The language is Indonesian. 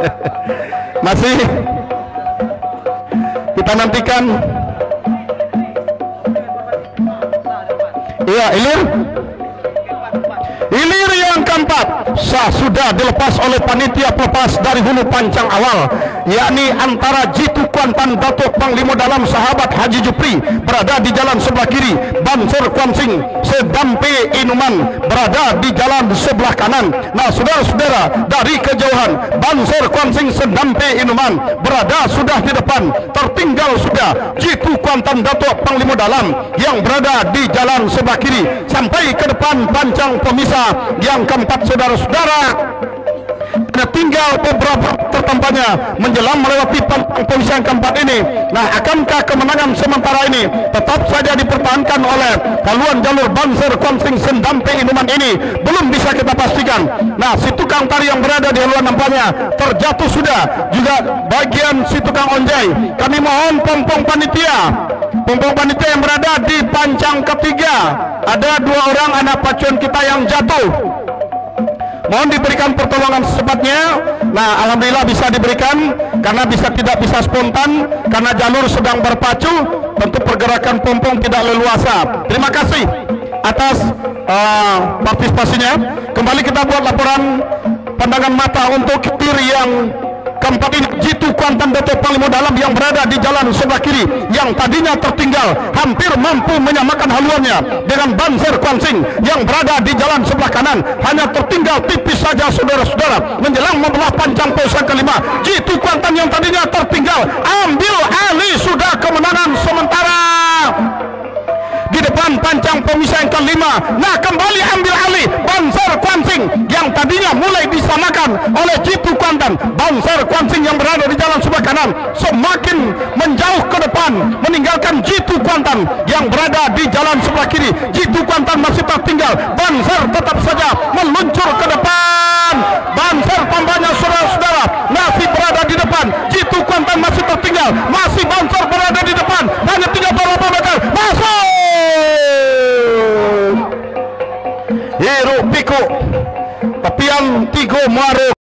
Masih kita nantikan. Iya, Ilir yang keempat sudah dilepas oleh panitia pelepas dari hulu pancang awal, yakni antara Jitu Kuantan Datuk Panglima Dalam Sahabat Haji Jupri berada di jalan sebelah kiri, Bansor Kuansing Sedampe Inuman berada di jalan sebelah kanan. Nah, saudara-saudara, dari kejauhan Bansor Kuansing Sedampe Inuman berada sudah di depan, tertinggal sudah Jitu Kuantan Datuk Panglima Dalam yang berada di jalan sebelah kiri sampai ke depan pancang pemisah yang keempat. Saudara-saudara, tinggal beberapa tertampaknya menjelang melewati pancang pemisah yang keempat ini. Nah, akankah kemenangan sementara ini tetap saja dipertahankan oleh haluan jalur Bansor Kuansing Sedampe Inuman ini? Belum bisa kita pastikan. Nah, si tukang tari yang berada di haluan nampaknya terjatuh sudah, juga bagian si tukang onjai. Kami mohon pompong panitia yang berada di pancang ketiga, ada 2 orang anak pacuan kita yang jatuh, mohon diberikan pertolongan secepatnya. Nah, alhamdulillah bisa diberikan karena tidak bisa spontan karena jalur sedang berpacu, tentu pergerakan pompong tidak leluasa. Terima kasih atas partisipasinya. Kembali kita buat laporan pandangan mata untuk Ilir yang keempat ini, Jitu Kuantan Datuk Panglima Dalam yang berada di jalan sebelah kiri yang tadinya tertinggal hampir mampu menyamakan haluannya dengan Bansor Kuansing yang berada di jalan sebelah kanan, hanya tertinggal tipis saja saudara-saudara menjelang membelah pancang pemisah kelima. Jitu Kuantan yang tadinya tertinggal ambil alih sudah kemenangan sementara di depan pancang pemisah yang kelima. Nah, kembali ambil alih Bansor Kuansing yang tadinya mulai disamakan oleh Jitu Kuantan. Bansor Kuansing yang berada di jalan sebelah kanan semakin menjauh ke depan meninggalkan Jitu Kuantan yang berada di jalan sebelah kiri. Jitu Kuantan masih tertinggal, Bansor tetap saja meluncur ke depan. Bansor tampaknya saudara-saudara masih berada di depan, Jitu Kuantan masih tertinggal, masih Bansor berada di depan, hanya 38 meter. Masuk Hiru Piku Tepian Tigo Muaro